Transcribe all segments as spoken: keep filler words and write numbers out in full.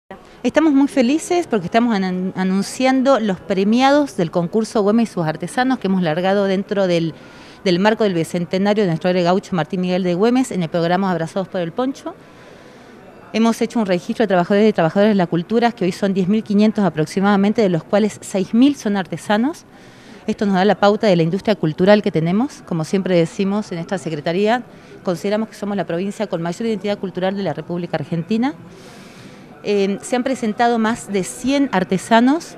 Estamos muy felices porque estamos an anunciando los premiados del concurso Güemes y sus artesanos que hemos largado dentro del, del marco del bicentenario de nuestro héroe gaucho Martín Miguel de Güemes en el programa Abrazados por el Poncho. Hemos hecho un registro de trabajadores y trabajadoras de la cultura que hoy son diez mil quinientos aproximadamente, de los cuales seis mil son artesanos. Esto nos da la pauta de la industria cultural que tenemos. Como siempre decimos en esta secretaría, consideramos que somos la provincia con mayor identidad cultural de la República Argentina. Eh, se han presentado más de cien artesanos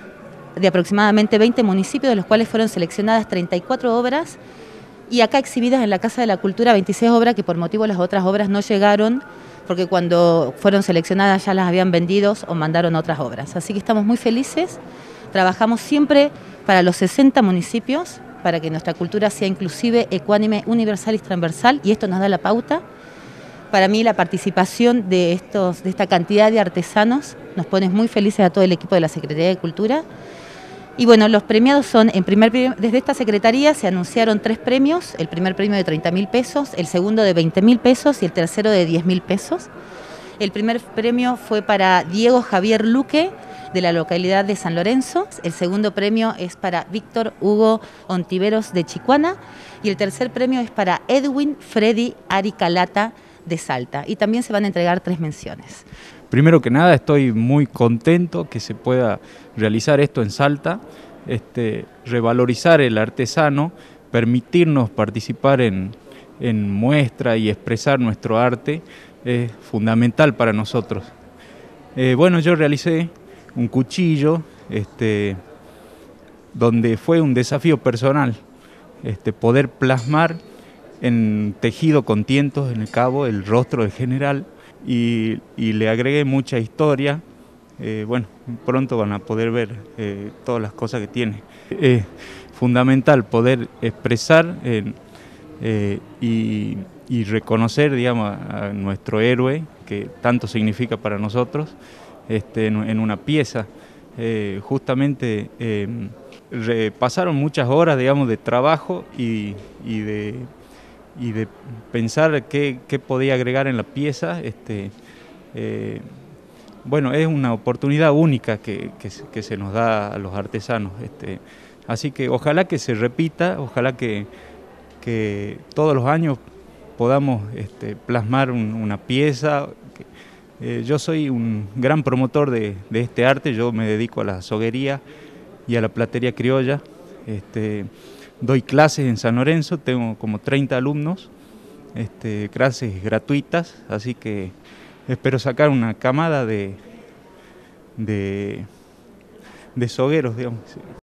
de aproximadamente veinte municipios, de los cuales fueron seleccionadas treinta y cuatro obras y acá exhibidas en la Casa de la Cultura veintiséis obras que por motivo de las otras obras no llegaron porque cuando fueron seleccionadas ya las habían vendido o mandaron otras obras. Así que estamos muy felices, trabajamos siempre para los sesenta municipios para que nuestra cultura sea inclusive, ecuánime, universal y transversal, y esto nos da la pauta. Para mí la participación de, estos, de esta cantidad de artesanos nos pone muy felices a todo el equipo de la Secretaría de Cultura. Y bueno, los premiados son, en primer, desde esta Secretaría se anunciaron tres premios, el primer premio de treinta mil pesos, el segundo de veinte mil pesos y el tercero de diez mil pesos. El primer premio fue para Diego Javier Luque, de la localidad de San Lorenzo. El segundo premio es para Víctor Hugo Ontiveros, de Chicuana. Y el tercer premio es para Edwin Freddy Aricalata, de Salta, y también se van a entregar tres menciones. Primero que nada, estoy muy contento que se pueda realizar esto en Salta, este, revalorizar el artesano, permitirnos participar en, en muestra y expresar nuestro arte es fundamental para nosotros. Eh, bueno, yo realicé un cuchillo este, donde fue un desafío personal, este, poder plasmar en tejido con tientos en el cabo el rostro del general y, y le agregué mucha historia. Eh, bueno, pronto van a poder ver eh, todas las cosas que tiene. Es fundamental poder expresar eh, eh, y, y reconocer, digamos, a, a nuestro héroe, que tanto significa para nosotros, este, en, en una pieza. Eh, justamente eh, pasaron muchas horas, digamos, de trabajo y, y de y de pensar qué, qué podía agregar en la pieza. Este, eh, bueno, es una oportunidad única que, que, que se nos da a los artesanos. Este, así que ojalá que se repita, ojalá que, que todos los años podamos este, plasmar un, una pieza. Eh, yo soy un gran promotor de, de este arte, yo me dedico a la soguería y a la platería criolla. Este, Doy clases en San Lorenzo, tengo como treinta alumnos, este, clases gratuitas, así que espero sacar una camada de, de, de sogueros, digamos.